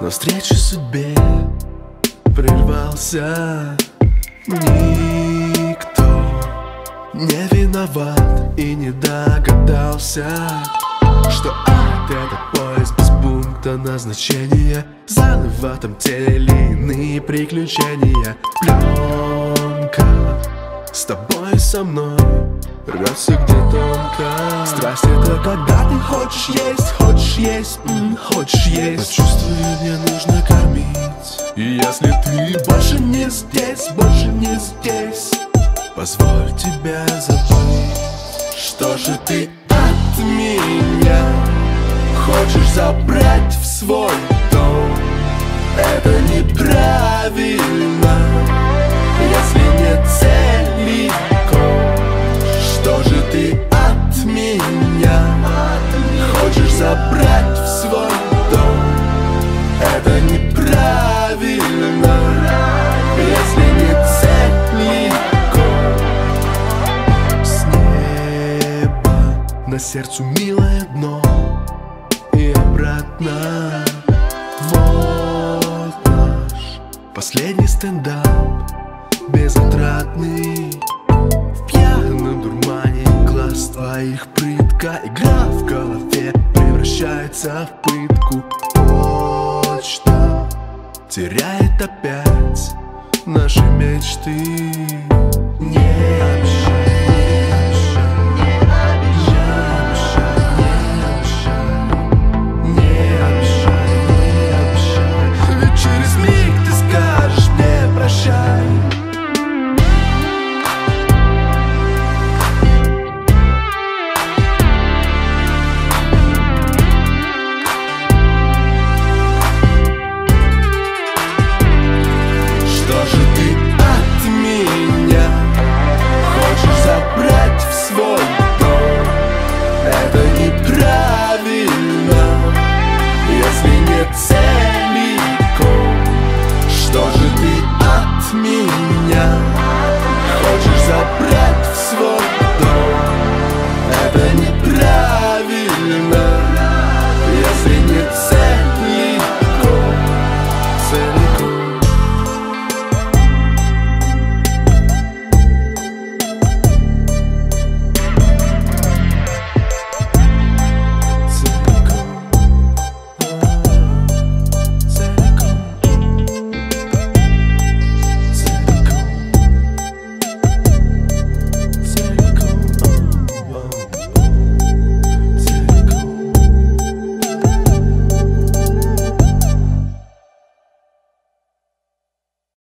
навстречу судьбе прервался. Никто не виноват и не догадался, что ад — это поезд без пункта назначения. Заново там те или иные приключения. Пленка с тобой и со мной рвется где тонко. Страсть — это когда ты хочешь есть, хочешь есть, хочешь есть. Но чувствую, мне нужно кормить. И если ты больше не здесь, больше не здесь, позволь тебя забыть. Что же ты от меня хочешь забрать в свой дом? Это неправильно, если не целиком. Что же ты от меня хочешь забрать в свой дом? Это неправильно, если не целиком. С неба на сердцу милое дно и обратно. Вот наш последний стендап, безотрадный. В пьяном дурмане глаз твоих прытка. Игра в голове превращается в пытку. Почта теряет опять наши мечты. Не общайся.